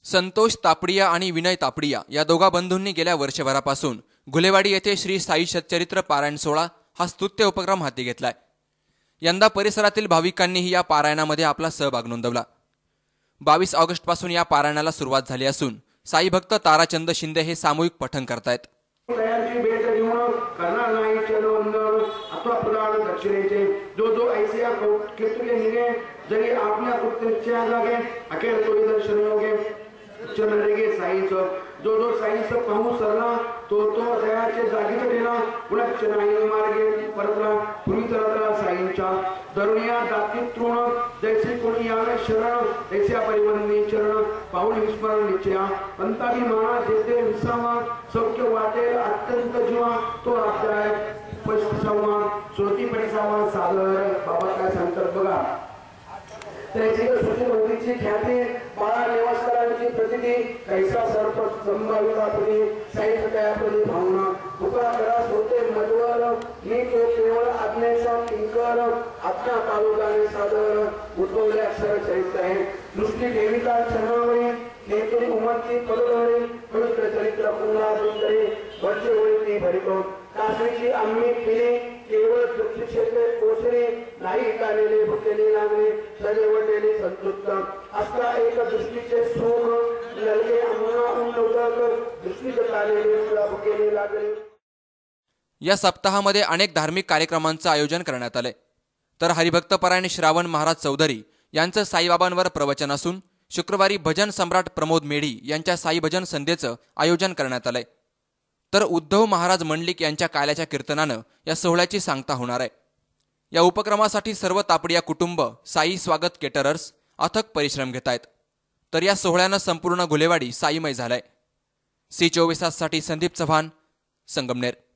संतोष तापडिया आणि विनय तापडिया या दोघा बंधूंनी गेल्या वर्षभरापासून गुलेवाडी येथे श्री साई सच्चरित्र पारायण सोहळा हा स्तुत्य उपक्रम हाती घेतलाय। यंदा परिसरातील भाविकांनीही या पारायणामध्ये आपला सहभाग नोंदवला। 22 ऑगस्ट पासून या पारायणाला सुरुवात झाली असून साई भक्त ताराचंद शिंदे हे सामूहिक पठण करतायत। जरी आपल्या कृत्याच्या जागे अखेर तो दर्शन योगे चंद्रगे साईचं जो साईचं पाहू सरला तो दयाच्या जागीच गेला उलट नाही मार्गे परतला पूर्वी तरतला साईंच्या दरुनिया दाती तृण जैसे कोणी यावे शरण तैसे परिवंदी चरण पाऊल विस्मरण निश्चया पंताभिमाना जेते विसावा सौख्य वाटेल अत्यंत जीवा तो अध्याय 25वा श्रोती परिसावा सादर बाबा काय सांगतात बघा। त्याची सुचिवंतीची ख्याती बाळा निवासकरांची प्रतिती कैसा सर्प संभावितापदी साहित्यकायापदी भावना तुका करास होते मधवर मी तो केवळ आज्ञेचा किंकर आज्ञा पालुगाने सादर उद्भवले अक्षर चरित्र आहे दृष्टी देविका चरणावरी हेतुरी उमरती पदधरी पवित्र चरित्र पुन्हा सुंदरी वरचे वळती भरितो कासरीची आम्ही पिणे केवळ दृष्टीक्षेत्रे पोचणे नाही कालेले भुकेले लागणे सजवलेले संतुष्ट असता एक दृष्टीचे सोम ललगे आम्हा उन्नवतात दृष्टीचे कालेले तुला भुकेले लागणे। या सप्ताहामध्ये अनेक धार्मिक कार्यक्रमांचं आयोजन करण्यात आले। तर हरिभक्तपरायण श्रावण महाराज चौधरी यांचं साईबाबांवर प्रवचन असून शुक्रवारी भजन सम्राट प्रमोद मेढी यांच्या साई भजन संध्येचं आयोजन करण्यात आलंय। तर उद्धव महाराज मंडलिक यांच्या काल्याच्या कीर्तनानं या सोहळ्याची सांगता होणार आहे। या उपक्रमासाठी सर्व तापडिया कुटुंब साई स्वागत केटरर्स अथक परिश्रम घेत आहेत। तर या सोहळ्यानं संपूर्ण गुलेवाडी साईमय झालाय। C24 साठी संदीप चव्हाण, संगमनेर।